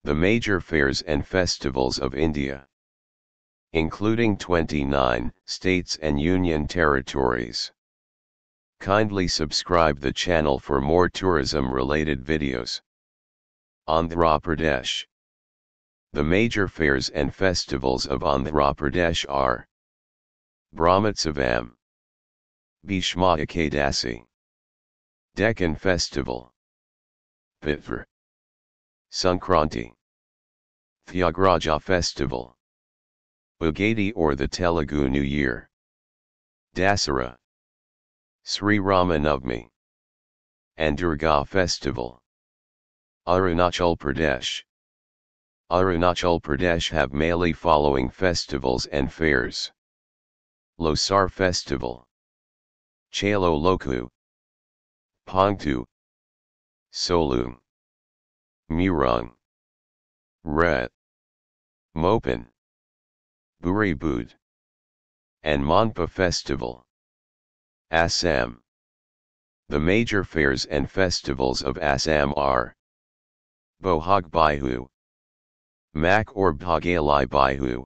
The major fairs and festivals of India, including 29 states and union territories. Kindly subscribe the channel for more tourism-related videos. Andhra Pradesh. The major fairs and festivals of Andhra Pradesh are Brahmotsavam, Bhishma Ekadasi, Deccan Festival, Pitru, Sankranti, Thyagaraja Festival, Ugadi or the Telugu New Year, Dasara, Sri Ramanavami, and Durga Festival. Arunachal Pradesh. Arunachal Pradesh have mainly following festivals and fairs. Losar Festival, Chalo Loku, Pongtu, Solung, Murung, Ret, Mopan, Buri Bud, and Monpa Festival. Assam. The major fairs and festivals of Assam are Bohag Bihu, Mak or Bhagalai Bihu,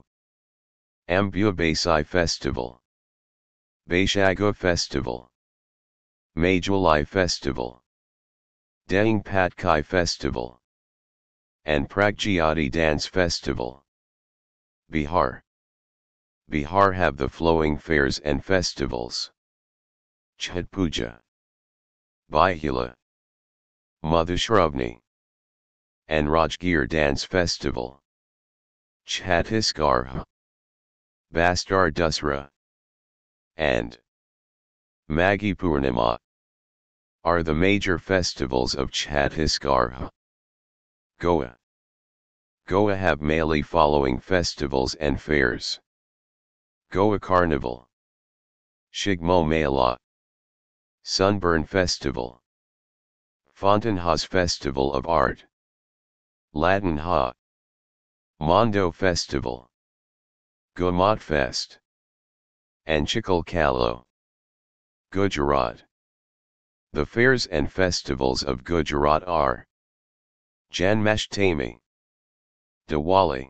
Ambubasai Festival, Baishaga Festival, Majulai Festival, Deng Patkai Festival, and Pragyati Dance Festival. Bihar. Bihar have the flowing fairs and festivals. Chhat Puja, Bihula, Madhushravani, and Rajgir Dance Festival. Chhattisgarh, Bastar Dusra, and Maghi Purnima are the major festivals of Chhattisgarh. Goa. Goa have mainly following festivals and fairs. Goa Carnival, Shigmo Mela, Sunburn Festival, Fountainhouse Festival of Art, Latin Ha, Mondo Festival, Gumat Fest, and Chikal Kalo. Gujarat. The fairs and festivals of Gujarat are Janmashtami, Diwali,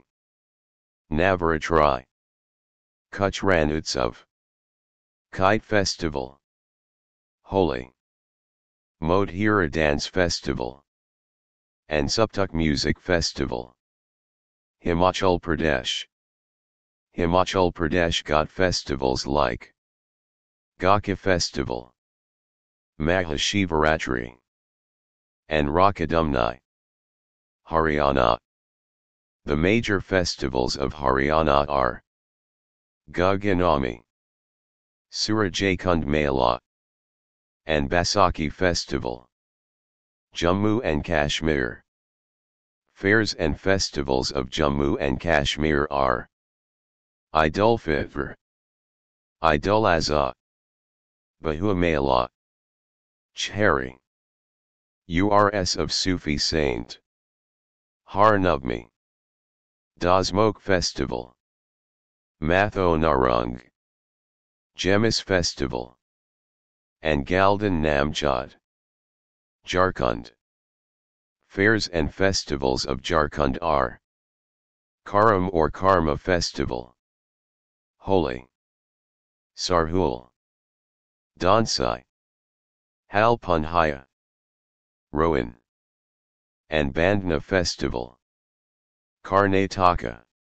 Navaratri, Kutch Ran Utsav, Kite Festival, Holi, Modhera Dance Festival, and Suptuk Music Festival. Himachal Pradesh. Himachal Pradesh got festivals like Gaka Festival, Mahashivaratri, and Rakadumni. Haryana. The major festivals of Haryana are Gaganami, Surajkund Mela, and Baisakhi Festival. Jammu and Kashmir. Fairs and festivals of Jammu and Kashmir are Eid-ul-Fitr, Eid-ul-Azha, Bahu Mela, Chhari, Urs of Sufi Saint, Har Navmi, Dasmokh Festival, Matho Narung, Jemis Festival, and Galdan Namchad. Jharkhand. Fairs and festivals of Jharkhand are Karam or Karma Festival, Holi, Sarhul, Dansai, Halpunhaya, Rowan, and Bandna Festival. Karnataka.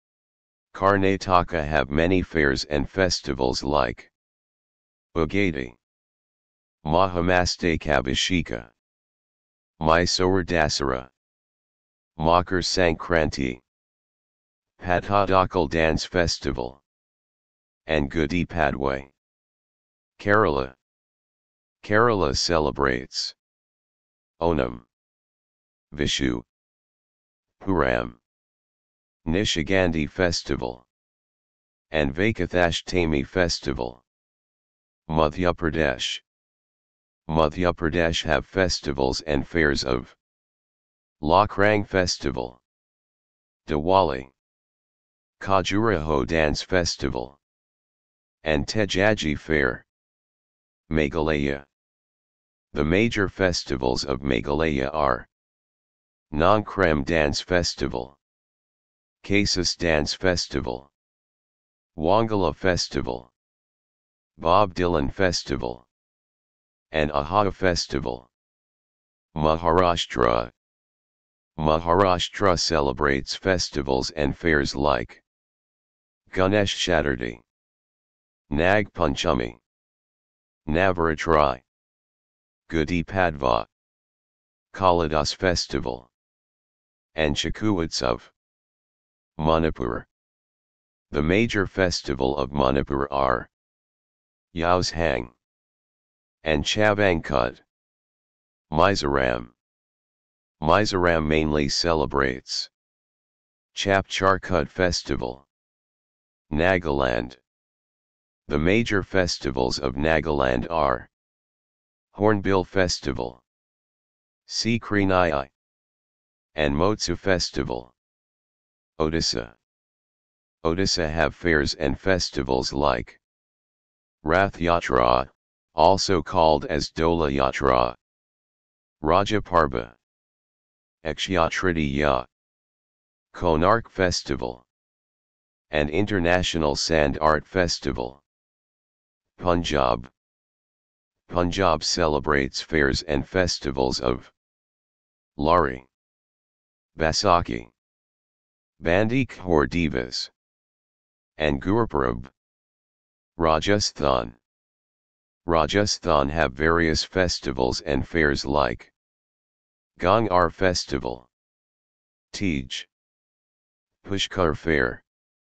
Karnataka have many fairs and festivals like Ugadi, Mahamastakabhisheka, Mysore Dasara, Makar Sankranti, Patadakal Dance Festival, and Gudi Padwai. Kerala. Kerala celebrates Onam, Vishu, Puram, Nishigandi Festival, and Vaikathatami Festival. Madhya Pradesh. Madhya Pradesh have festivals and fairs of Lakrang Festival, Diwali, Khajuraho Dance Festival, and Tejaji Fair. Meghalaya. The major festivals of Meghalaya are Nongkrem Dance Festival, Casus Dance Festival, Wangala Festival, Bob Dylan Festival, and Aha Festival. Maharashtra. Maharashtra celebrates festivals and fairs like Ganesh Chaturthi, Nag Panchami, Navaratri, Gudi Padva, Kalidas Festival, and Chaku Utsav. Manipur. The major festival of Manipur are Yaushang and Chavangkut. Mizoram. Mizoram mainly celebrates Chapcharkut Festival. Nagaland. The major festivals of Nagaland are Hornbill Festival, Sikrinai, and Motsu Festival. Odisha. Odisha have fairs and festivals like Rath Yatra, also called as Dola Yatra, Raja Parba, Akshaya Tritiya, Konark Festival, and International Sand Art Festival. Punjab. Punjab celebrates fairs and festivals of Lari, Baisakhi, Bandi Khor Divas, and Gurpurab. Rajasthan. Rajasthan have various festivals and fairs like Gangar Festival, Tej, Pushkar Fair,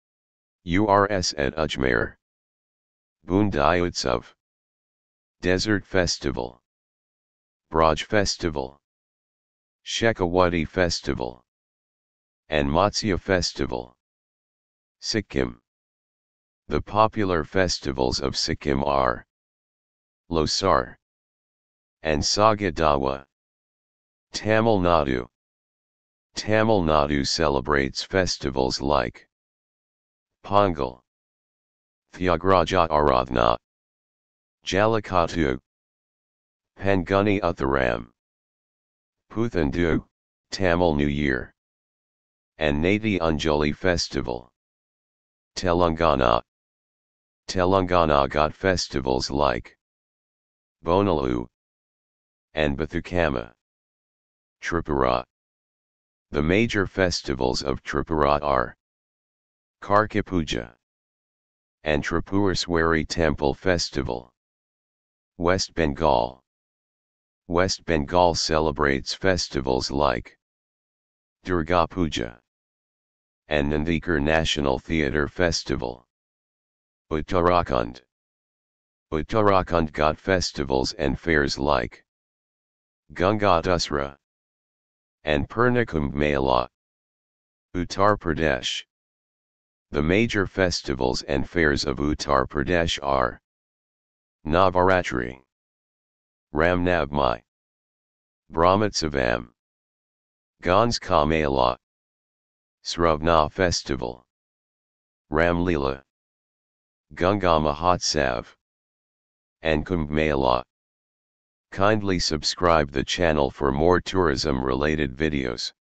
Urs at Ajmer, Bundai Utsav, Desert Festival, Braj Festival, Shekhawati Festival, and Matsya Festival. Sikkim. The popular festivals of Sikkim are Losar and Sagadawa. Tamil Nadu. Tamil Nadu celebrates festivals like Pongal, Thyagaraja Aradhana, Jallikattu, Panguni Utharam, Puthandu, Tamil New Year, and Nadi Anjali Festival. Telangana. Telangana got festivals like Bonalu and Bathukama. Tripura. The major festivals of Tripura are Karki Puja and Tripuraswari Temple Festival. West Bengal. West Bengal celebrates festivals like Durga Puja and Nandikar National Theatre Festival. Uttarakhand. Uttarakhand got festivals and fairs like Ganga Dasra and Purnakumbh Mela. Uttar Pradesh. The major festivals and fairs of Uttar Pradesh are Navaratri, Ramnavami, Brahmotsavam, Gans Ka Mela, Sravna Festival, Ramlila, Ganga Mahotsav, and Kumbh Mela. Kindly subscribe the channel for more tourism related videos.